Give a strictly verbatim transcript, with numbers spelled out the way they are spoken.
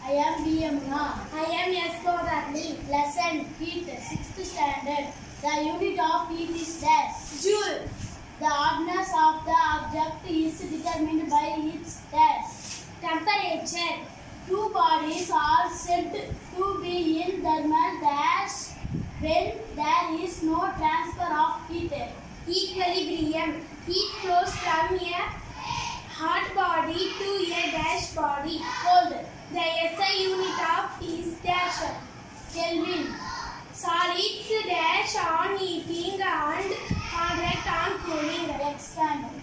I am B. Yamuna. I am S. Godarni. Lesson Heat, sixth standard. The unit of heat is dash. Joule. The hardness of the object is determined by its dash. Temperature. Two bodies are said to be in thermal dash when there is no transfer of heat. Equilibrium. Heat flows from a hot body to a dash body. Cold. The S I unit of is dash. Kelvin. Solids dash on heating and moderate on cooling. Expand.